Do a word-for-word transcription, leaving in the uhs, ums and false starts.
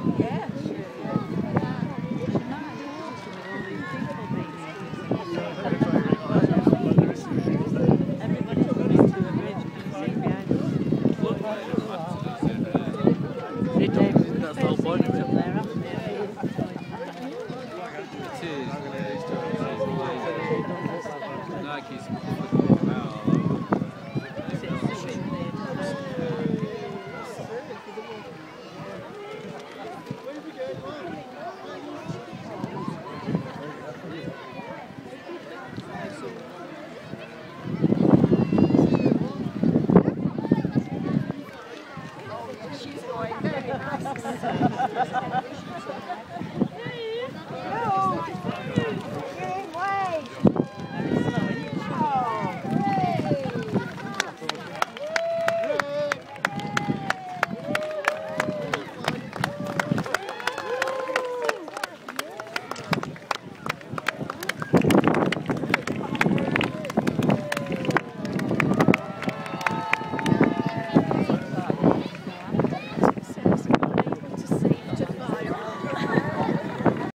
Yeah, sure. She might do also with all these people being here. Everybody's coming to the bridge and see behind us. That's the whole point of it. Up there, haven't they? It is. Like it's flipping about all over. She's going very nice.